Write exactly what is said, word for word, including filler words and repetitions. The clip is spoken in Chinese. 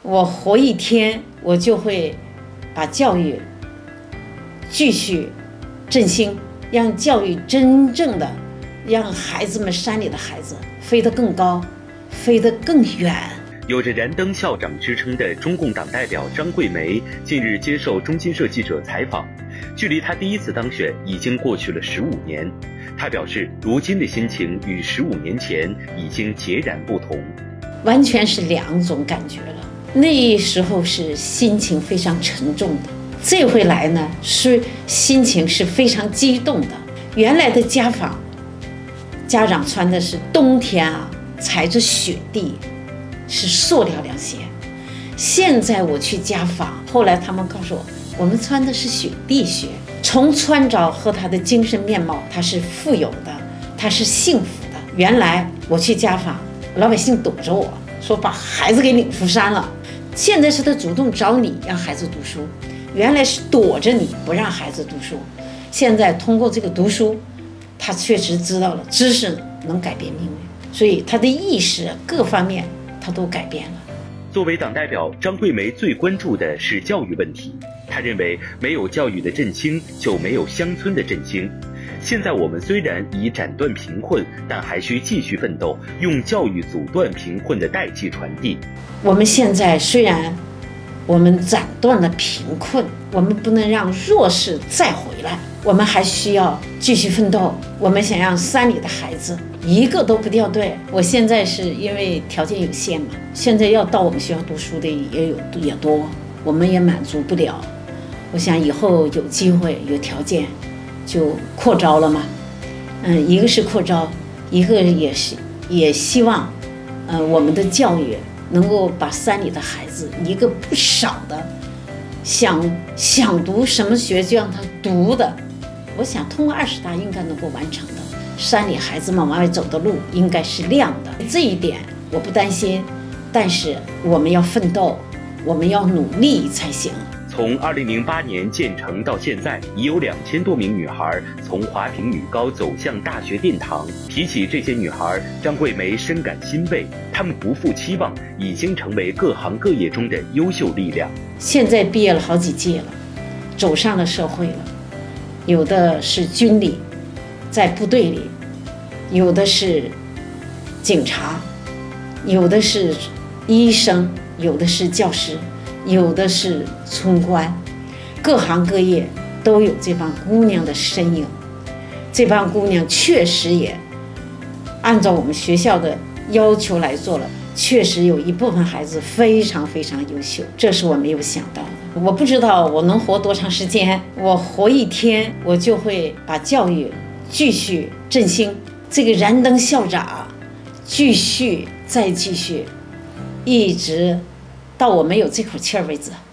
我活一天，我就会把教育继续振兴，让教育真正的让孩子们，山里的孩子飞得更高，飞得更远。 有着燃灯校长之称的中共党代表张桂梅近日接受中新社记者采访，距离她第一次当选已经过去了十五年。她表示，如今的心情与十五年前已经截然不同， 完全是两种感觉了。那时候是心情非常沉重的，这回来呢，是心情是非常激动的。原来的家访，家长穿的是冬天啊踩着雪地，是塑料凉鞋。现在我去家访，后来他们告诉我，我们穿的是雪地靴。从穿着和他的精神面貌，他是富有的，他是幸福的。原来我去家访，老百姓躲着我说把孩子给领出山了，现在是他主动找你让孩子读书，原来是躲着你不让孩子读书。现在通过这个读书，他确实知道了知识能改变命运，所以他的意识各方面他都改变了。 作为党代表，张桂梅最关注的是教育问题。她认为，没有教育的振兴，就没有乡村的振兴。现在我们虽然已斩断贫困，但还需继续奋斗，用教育阻断贫困的代际传递。 我们现在虽然我们斩断了贫困，我们不能让弱势再回来，我们还需要继续奋斗。我们想让山里的孩子一个都不掉队。我现在是因为条件有限嘛，现在要到我们学校读书的也有也多，我们也满足不了。我想以后有机会有条件就扩招了嘛。嗯，一个是扩招，一个也是也希望，呃，我们的教育能够把山里的孩子一个不少的想想读什么学就让他读的，我想通过二十大应该能够完成的。山里孩子们往外走的路应该是亮的，这一点我不担心，但是我们要奋斗，我们要努力才行。 从二零零八年建成到现在，已有两千多名女孩从华坪女高走向大学殿堂。提起这些女孩，张桂梅深感欣慰，她们不负期望，已经成为各行各业中的优秀力量。 现在毕业了好几届了，走上了社会了，有的是军里，在部队里，有的是警察，有的是医生，有的是教师，有的是村官，各行各业都有这帮姑娘的身影。这帮姑娘确实也按照我们学校的要求来做了，确实有一部分孩子非常非常优秀，这是我没有想到的。我不知道我能活多长时间，我活一天，我就会把教育继续振兴，这个燃灯校长继续再继续，一直到我没有这口气儿为止。